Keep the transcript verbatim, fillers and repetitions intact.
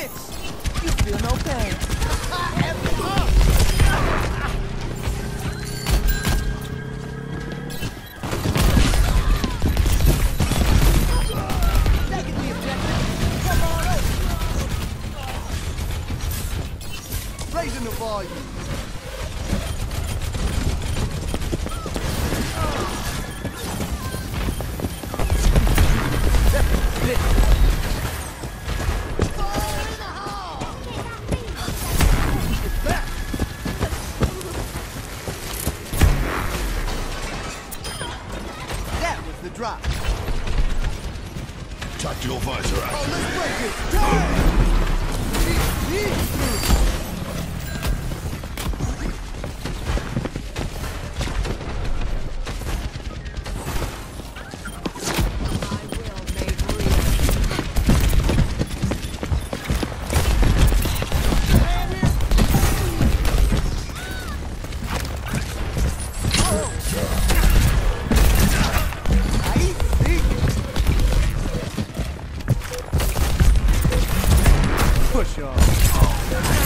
You feel no pain. Taking the objective. Come on over. Raising the volume. Drop. Tactical visor action. Oh, let's break it. Push off.